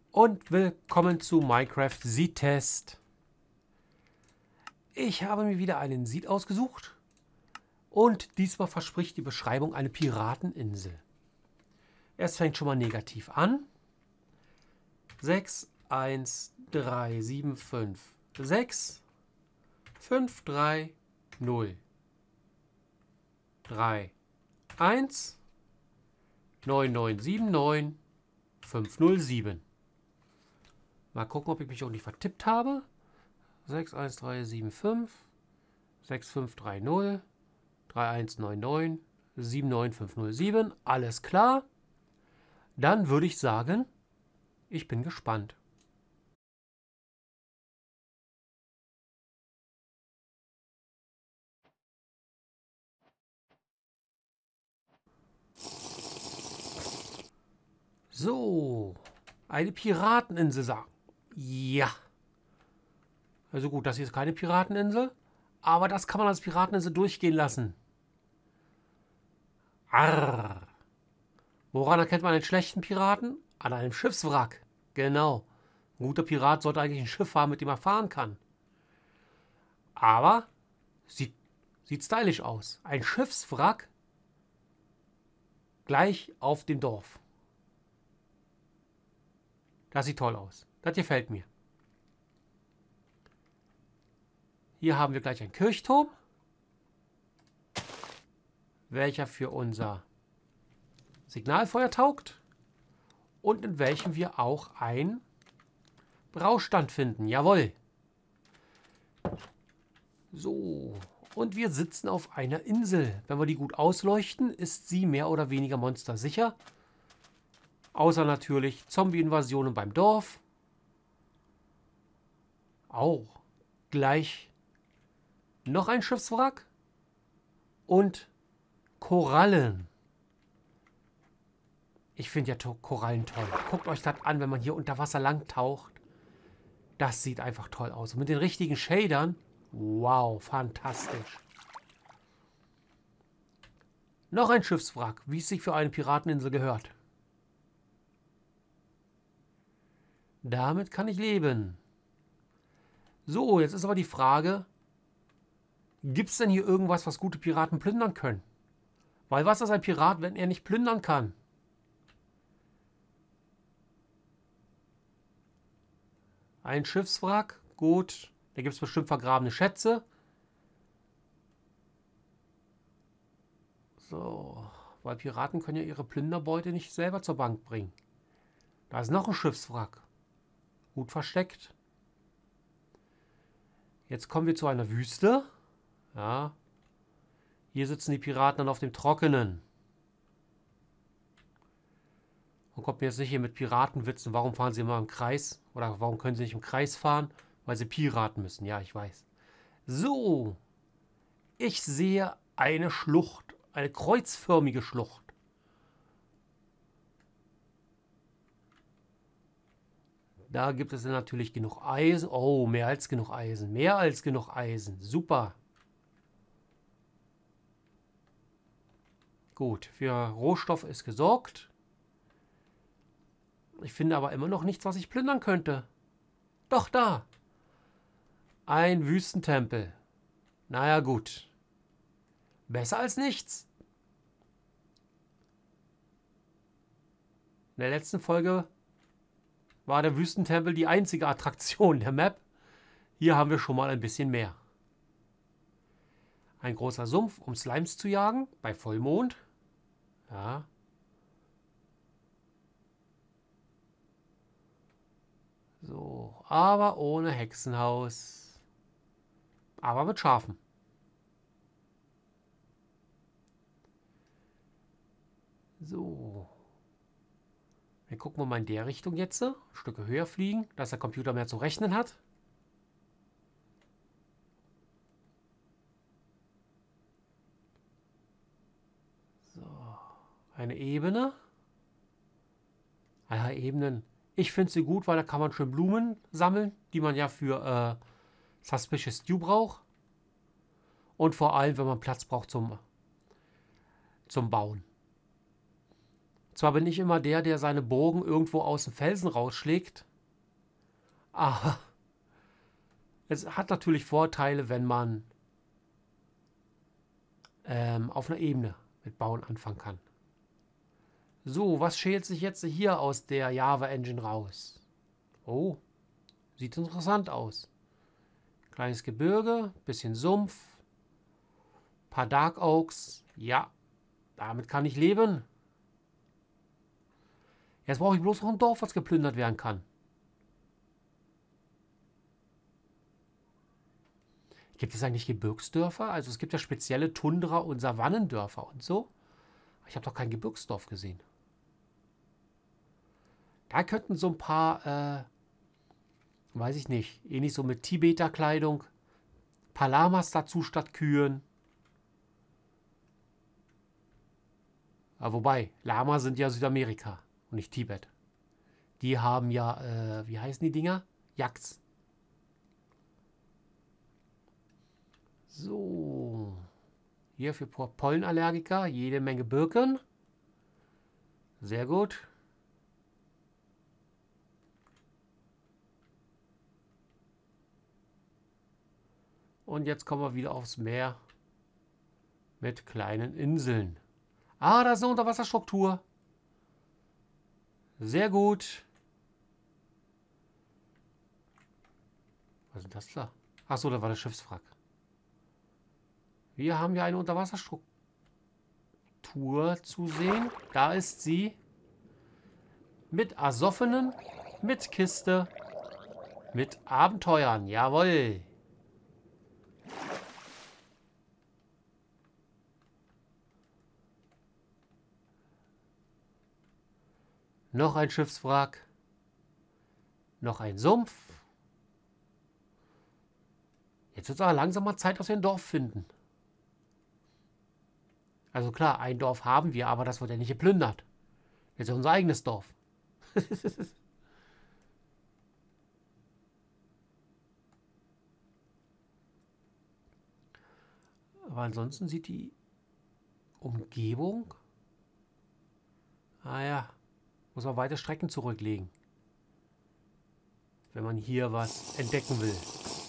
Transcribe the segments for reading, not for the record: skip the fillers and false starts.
Und willkommen zu Minecraft Seed-Test. Ich habe mir wieder einen Seed ausgesucht und diesmal verspricht die Beschreibung eine Pirateninsel. Es fängt schon mal negativ an. 6, 1, 3, 7, 5, 6, 5, 3, 0, 3, 1, 9, 9, 7, 9, 5, 0, 7. Mal gucken, ob ich mich auch nicht vertippt habe. 6, 1, 3, 7, 5, 6, 5, 3, 0, 3, 1, 9, 9, 7, 9, 5, 0, 7. Alles klar. Dann würde ich sagen, ich bin gespannt. So, eine Pirateninsel sagen. Ja. Also gut, das hier ist keine Pirateninsel, aber das kann man als Pirateninsel durchgehen lassen. Arr. Woran erkennt man einen schlechten Piraten? An einem Schiffswrack. Genau. Ein guter Pirat sollte eigentlich ein Schiff haben, mit dem er fahren kann. Aber sieht stylisch aus. Ein Schiffswrack gleich auf dem Dorf. Das sieht toll aus. Das gefällt mir. Hier haben wir gleich einen Kirchturm, welcher für unser Signalfeuer taugt und in welchem wir auch einen Braustand finden. Jawohl. So, und wir sitzen auf einer Insel. Wenn wir die gut ausleuchten, ist sie mehr oder weniger monstersicher. Außer natürlich Zombie-Invasionen beim Dorf. Auch gleich noch ein Schiffswrack und Korallen. Ich finde ja Korallen toll. Guckt euch das an, wenn man hier unter Wasser lang taucht. Das sieht einfach toll aus. Und mit den richtigen Shadern. Wow, fantastisch. Noch ein Schiffswrack, wie es sich für eine Pirateninsel gehört. Damit kann ich leben. So, jetzt ist aber die Frage, gibt es denn hier irgendwas, was gute Piraten plündern können? Weil was ist ein Pirat, wenn er nicht plündern kann? Ein Schiffswrack, gut. Da gibt es bestimmt vergrabene Schätze. So, weil Piraten können ja ihre Plünderbeute nicht selber zur Bank bringen. Da ist noch ein Schiffswrack. Gut versteckt. Jetzt kommen wir zu einer Wüste. Ja. Hier sitzen die Piraten dann auf dem Trockenen. Und kommt mir jetzt nicht hier mit Piratenwitzen. Warum fahren sie immer im Kreis? Oder warum können sie nicht im Kreis fahren? Weil sie Piraten müssen. Ja, ich weiß. So. Ich sehe eine Schlucht. Eine kreuzförmige Schlucht. Da gibt es natürlich genug Eisen. Oh, mehr als genug Eisen. Mehr als genug Eisen. Super. Gut, für Rohstoff ist gesorgt. Ich finde aber immer noch nichts, was ich plündern könnte. Doch, da. Ein Wüstentempel. Naja, gut. Besser als nichts. In der letzten Folge war der Wüstentempel die einzige Attraktion der Map. Hier haben wir schon mal ein bisschen mehr. Ein großer Sumpf, um Slimes zu jagen, bei Vollmond. Ja. So, aber ohne Hexenhaus. Aber mit Schafen. So. Dann gucken wir mal in der Richtung jetzt. Stücke höher fliegen, dass der Computer mehr zu rechnen hat. So. Eine Ebene. Ja, Ebenen. Ich finde sie gut, weil da kann man schön Blumen sammeln, die man ja für Suspicious Stew braucht. Und vor allem, wenn man Platz braucht zum Bauen. Zwar bin ich immer der, der seine Bogen irgendwo aus dem Felsen rausschlägt, aber es hat natürlich Vorteile, wenn man auf einer Ebene mit Bauen anfangen kann. So, was schält sich jetzt hier aus der Java Engine raus? Oh, sieht interessant aus. Kleines Gebirge, bisschen Sumpf, paar Dark Oaks. Ja, damit kann ich leben. Jetzt brauche ich bloß noch ein Dorf, was geplündert werden kann. Gibt es eigentlich Gebirgsdörfer? Also es gibt ja spezielle Tundra- und Savannendörfer und so. Ich habe doch kein Gebirgsdorf gesehen. Da könnten so ein paar, weiß ich nicht, ähnlich so mit Tibeter-Kleidung, paar Lamas dazu statt Kühen. Aber wobei, Lama sind ja Südamerika und nicht Tibet. Die haben ja, wie heißen die Dinger? Yaks. So. Hier für Pollenallergiker jede Menge Birken. Sehr gut. Und jetzt kommen wir wieder aufs Meer mit kleinen Inseln. Ah, da ist eine Unterwasserstruktur. Sehr gut. Was ist denn das da? Achso, da war das Schiffswrack. Wir haben ja eine Unterwasserstruktur zu sehen. Da ist sie. Mit Ersoffenen, mit Kiste, mit Abenteuern. Jawohl. Noch ein Schiffswrack. Noch ein Sumpf. Jetzt wird es aber langsam mal Zeit, dass wir ein Dorf finden. Also klar, ein Dorf haben wir, aber das wird ja nicht geplündert. Jetzt ist unser eigenes Dorf. Aber ansonsten sieht die Umgebung... Ah ja, muss man weite Strecken zurücklegen, wenn man hier was entdecken will.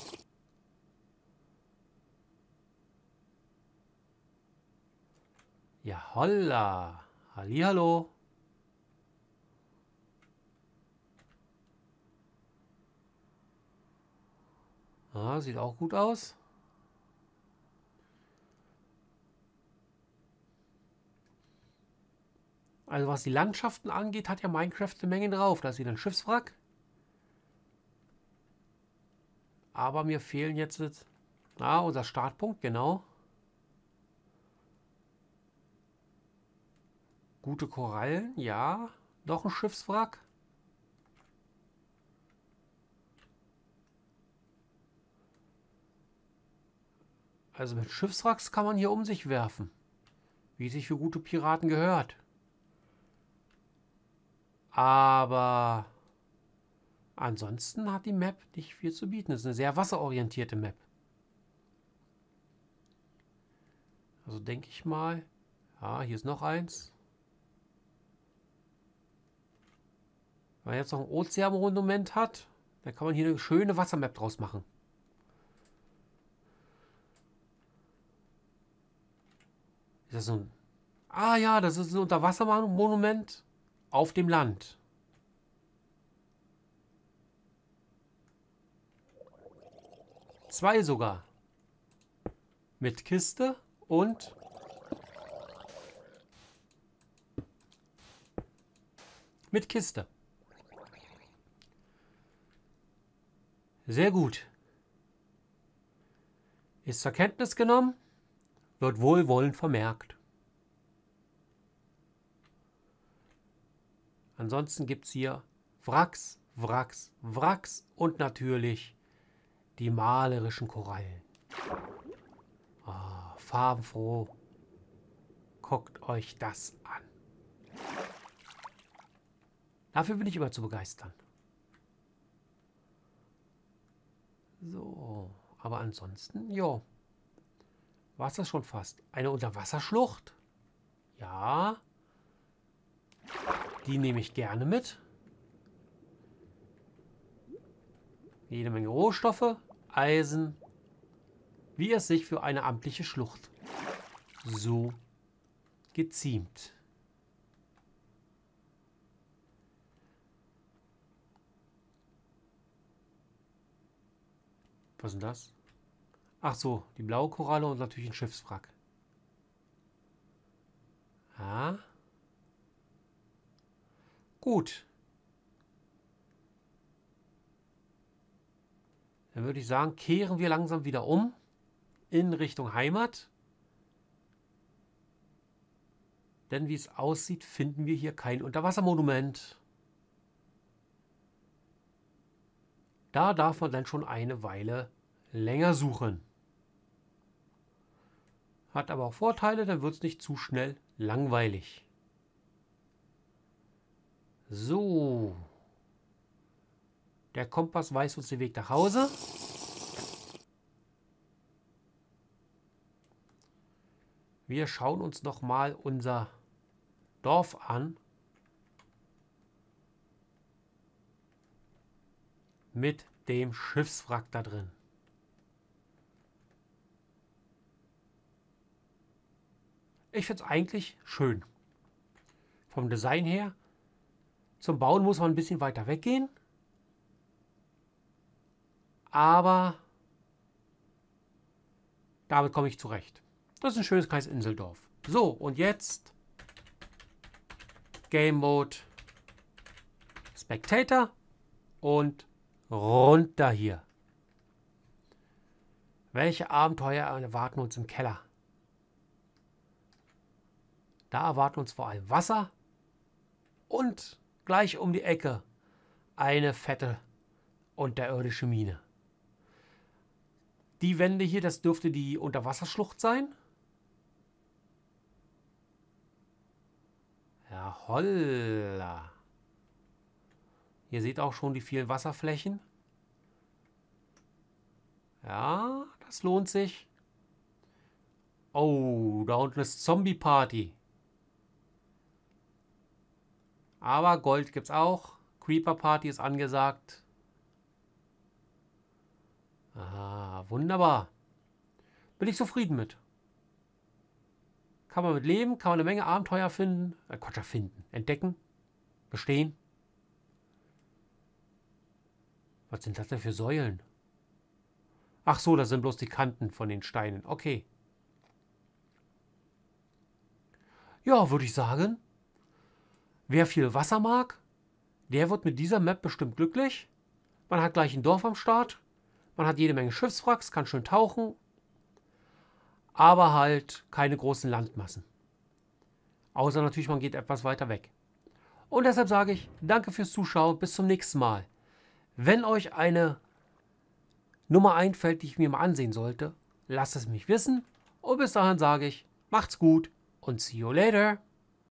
Ja, holla. Hallihallo. Ah, sieht auch gut aus. Also was die Landschaften angeht, hat ja Minecraft eine Menge drauf. Da ist wieder ein Schiffswrack. Aber mir fehlen jetzt... unser Startpunkt, genau. Gute Korallen, ja. Noch ein Schiffswrack. Also mit Schiffswracks kann man hier um sich werfen. Wie sich für gute Piraten gehört. Aber ansonsten hat die Map nicht viel zu bieten. Es ist eine sehr wasserorientierte Map. Also denke ich mal... Ja, hier ist noch eins. Wenn man jetzt noch ein Ozeanmonument hat, dann kann man hier eine schöne Wassermap draus machen. Ist das so ein... Ah ja, das ist ein Unterwassermonument auf dem Land. Zwei sogar. Mit Kiste und... mit Kiste. Sehr gut. Ist zur Kenntnis genommen, wird wohlwollend vermerkt. Ansonsten gibt es hier Wracks, Wracks, Wracks und natürlich die malerischen Korallen. Oh, farbenfroh. Guckt euch das an. Dafür bin ich immer zu begeistern. So, aber ansonsten, jo. War es das schon fast. Eine Unterwasserschlucht? Ja. Die nehme ich gerne mit. Jede Menge Rohstoffe, Eisen, wie es sich für eine amtliche Schlucht so geziemt. Was ist denn das? Ach so, die blaue Koralle und natürlich ein Schiffswrack. Ja. Gut. Dann würde ich sagen, kehren wir langsam wieder um in Richtung Heimat. Denn wie es aussieht, finden wir hier kein Unterwassermonument. Da darf man dann schon eine Weile länger suchen. Hat aber auch Vorteile, dann wird es nicht zu schnell langweilig. So. Der Kompass weist uns den Weg nach Hause. Wir schauen uns nochmal unser Dorf an. Mit dem Schiffswrack da drin. Ich finde es eigentlich schön. Vom Design her. Zum Bauen muss man ein bisschen weiter weggehen. Aber damit komme ich zurecht. Das ist ein schönes kleines Inseldorf. So, und jetzt Game Mode Spectator und runter hier. Welche Abenteuer erwarten uns im Keller? Da erwarten uns vor allem Wasser und gleich um die Ecke eine fette unterirdische Mine. Die Wände hier, das dürfte die Unterwasserschlucht sein. Ja, holla. Ihr seht auch schon die vielen Wasserflächen. Ja, das lohnt sich. Oh, da unten ist Zombie-Party. Aber Gold gibt's auch. Creeper-Party ist angesagt. Ah, wunderbar. Bin ich zufrieden mit. Kann man mit leben, kann man eine Menge Abenteuer finden. Entdecken, bestehen. Was sind das denn für Säulen? Ach so, das sind bloß die Kanten von den Steinen. Okay. Ja, würde ich sagen, wer viel Wasser mag, der wird mit dieser Map bestimmt glücklich. Man hat gleich ein Dorf am Start. Man hat jede Menge Schiffswracks, kann schön tauchen. Aber halt keine großen Landmassen. Außer natürlich, man geht etwas weiter weg. Und deshalb sage ich, danke fürs Zuschauen, bis zum nächsten Mal. Wenn euch eine Nummer einfällt, die ich mir mal ansehen sollte, lasst es mich wissen. Und bis dahin sage ich, macht's gut und see you later.